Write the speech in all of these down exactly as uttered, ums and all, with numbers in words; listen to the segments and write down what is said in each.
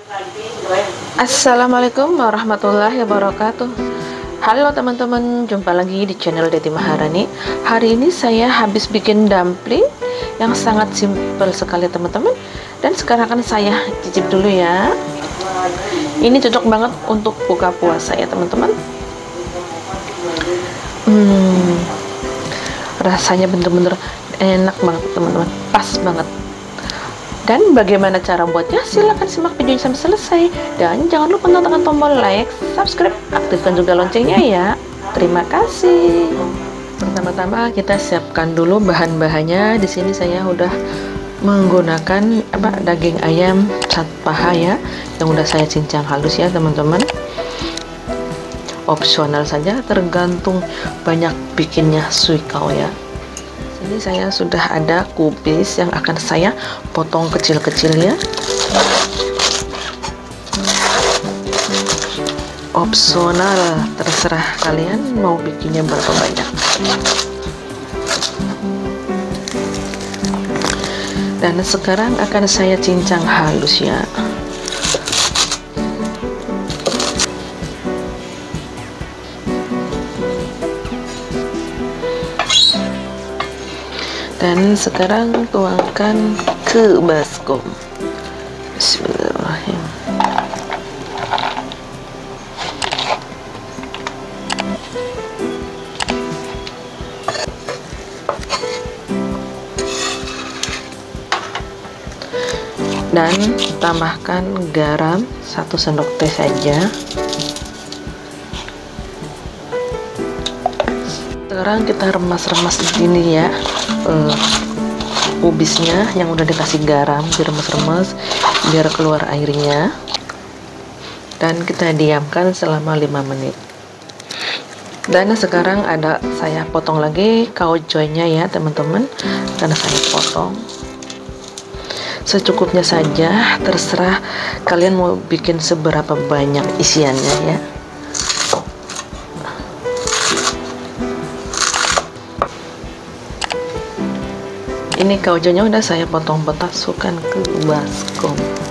Assalamualaikum warahmatullahi wabarakatuh. Halo teman-teman, jumpa lagi di channel Dety Maharani. Hari ini saya habis bikin dumpling yang sangat simpel sekali teman-teman. Dan sekarang akan saya cicip dulu ya. Ini cocok banget untuk buka puasa ya teman-teman. Hmm, rasanya bener-bener enak banget teman-teman, pas banget. Dan bagaimana cara buatnya? Silahkan simak videonya sampai selesai. Dan jangan lupa tekan tombol like, subscribe, aktifkan juga loncengnya ya. Terima kasih. Pertama-tama kita siapkan dulu bahan-bahannya. Di sini saya udah menggunakan apa daging ayam satu paha ya, yang udah saya cincang halus ya teman-teman. Opsional saja, tergantung banyak bikinnya suikau ya. Ini saya sudah ada kubis yang akan saya potong kecil-kecil ya. Opsional, terserah kalian mau bikinnya berapa banyak. Dan sekarang akan saya cincang halus ya. Dan sekarang tuangkan ke baskom. Bismillahirrahmanirrahim. Dan tambahkan garam satu sendok teh saja. Sekarang kita remas-remas ini ya, uh, kubisnya yang udah dikasih garam, diremes-remes biar keluar airnya. Dan kita diamkan selama lima menit. Dan sekarang ada saya potong lagi kaujoynya ya teman-teman. Dan saya potong secukupnya saja, terserah kalian mau bikin seberapa banyak isiannya ya. Ini kaujonya udah saya potong-potong, masukkan ke baskom.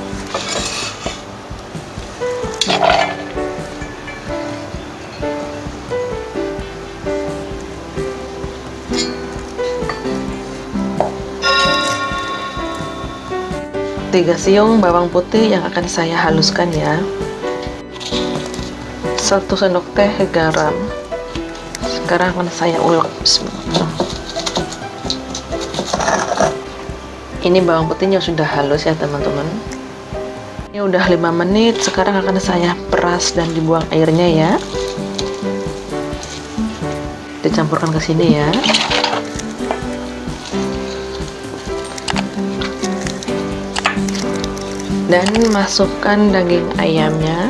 Tiga siung bawang putih yang akan saya haluskan ya. Satu sendok teh garam. Sekarang akan saya ulek. Bismillah. Ini bawang putihnya sudah halus ya teman-teman. Ini udah lima menit. Sekarang akan saya peras dan dibuang airnya ya. Dicampurkan ke sini ya. Dan masukkan daging ayamnya.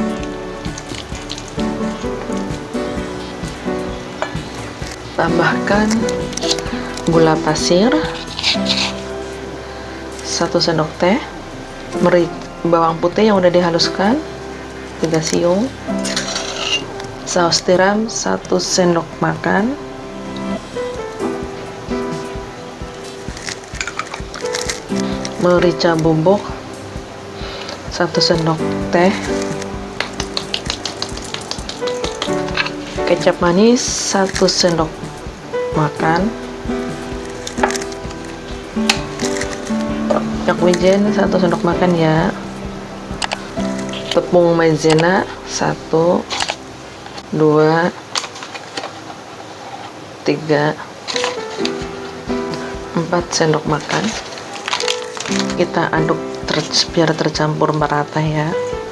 Tambahkan gula pasir satu sendok teh, merica, bawang putih yang udah dihaluskan tiga siung, saus tiram satu sendok makan, merica bubuk satu sendok teh, kecap manis satu sendok makan, minyak wijen satu sendok makan ya, tepung maizena satu, dua, tiga, empat sendok makan. Kita aduk ter biar tercampur merata ya.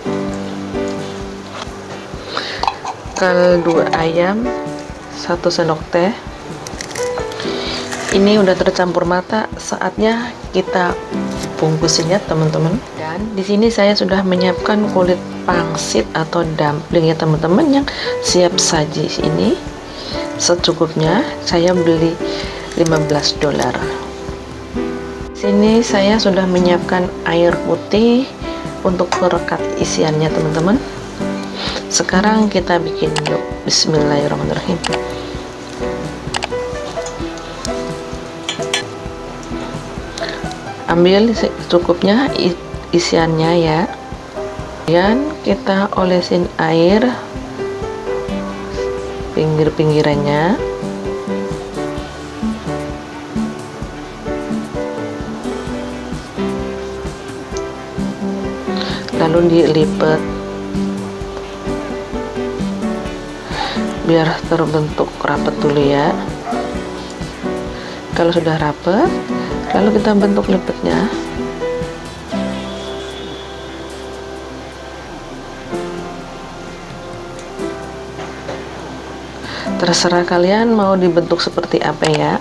Kaldu ayam satu sendok teh. Ini udah tercampur mata, saatnya kita bungkusin ya teman-teman. Dan di sini saya sudah menyiapkan kulit pangsit atau dumpling ya teman-teman, yang siap saji. Ini secukupnya, saya beli lima belas dolar. Sini saya sudah menyiapkan air putih untuk perekat isiannya teman-teman. Sekarang kita bikin yuk. Bismillahirrahmanirrahim. Ambil cukupnya isiannya ya. Kemudian kita olesin air pinggir-pinggirannya. Lalu dilipat biar terbentuk rapat dulu ya. Kalau sudah rapat, lalu kita bentuk lipatnya. Terserah kalian mau dibentuk seperti apa ya.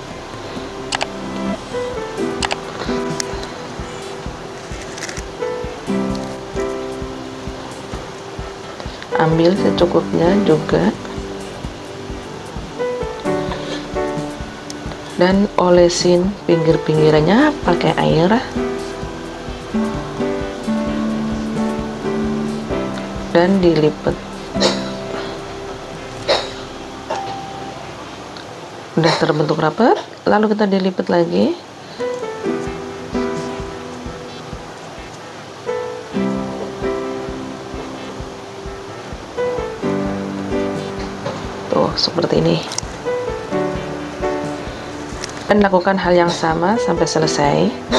Ambil secukupnya juga dan olesin pinggir-pinggirannya pakai air dan dilipat. Udah terbentuk rapat, lalu kita dilipat lagi. Tuh, seperti ini. Dan lakukan hal yang sama sampai selesai.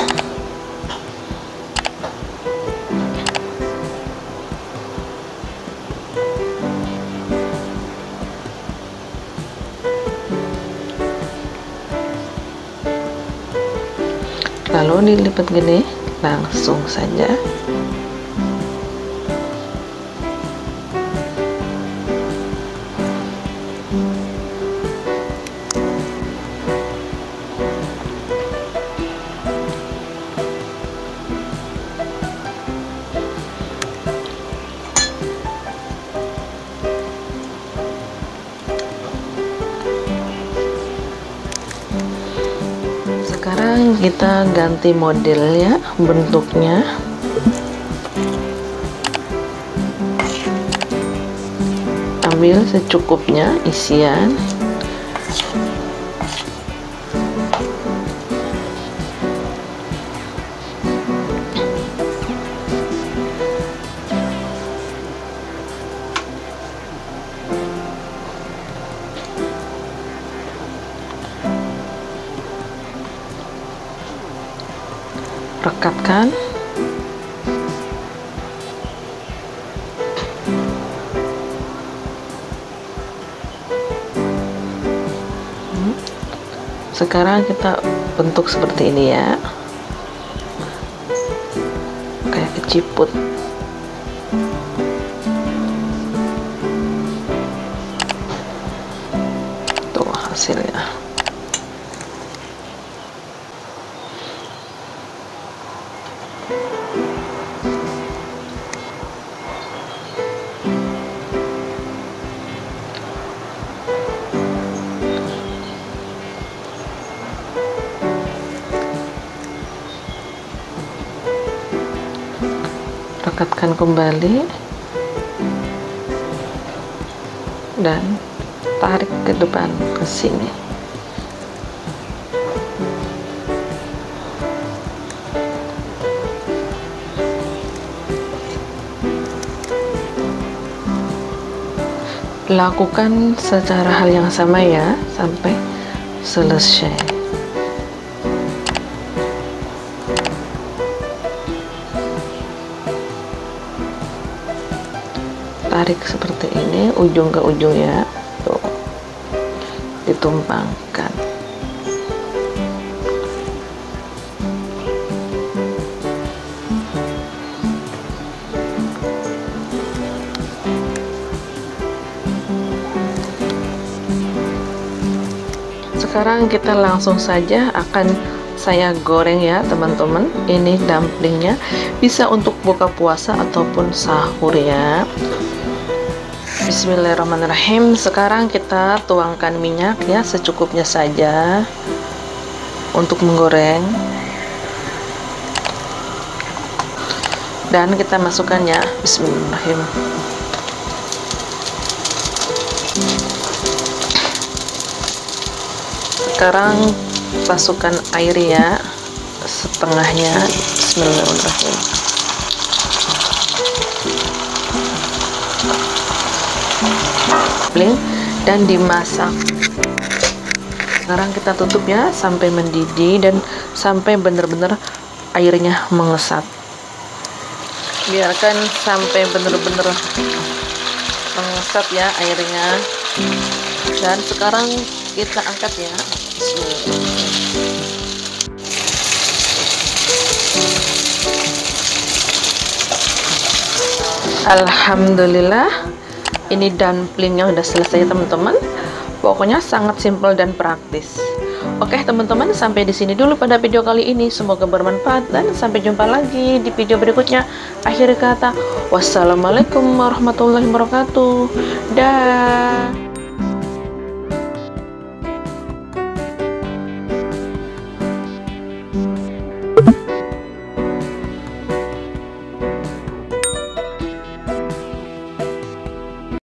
Lalu dilipat gini, langsung saja. Sekarang kita ganti model ya, bentuknya. Ambil secukupnya isian. Rekatkan. Sekarang kita bentuk seperti ini ya, kayak keciput. Tuh hasilnya. Rekatkan kembali dan tarik ke depan ke sini. Lakukan secara hal yang sama ya sampai selesai. Tarik seperti ini ujung ke ujung ya, tuh ditumpangkan. Sekarang kita langsung saja akan saya goreng ya teman-teman. Ini dumplingnya, bisa untuk buka puasa ataupun sahur ya. Bismillahirrahmanirrahim. Sekarang kita tuangkan minyak ya secukupnya saja untuk menggoreng, dan kita masukkan ya. Bismillahirrahmanirrahim. Sekarang masukkan air ya, setengahnya. Bismillahirrahmanirrahim. dumpling dan dimasak. Sekarang kita tutup ya sampai mendidih dan sampai benar-benar airnya mengesat. Biarkan sampai benar-benar mengesat ya airnya. Dan sekarang kita angkat ya. Alhamdulillah, ini dumplingnya udah selesai teman-teman. Pokoknya sangat simpel dan praktis. Oke teman-teman, sampai di sini dulu pada video kali ini. Semoga bermanfaat dan sampai jumpa lagi di video berikutnya. Akhir kata, wassalamualaikum warahmatullahi wabarakatuh. Dah.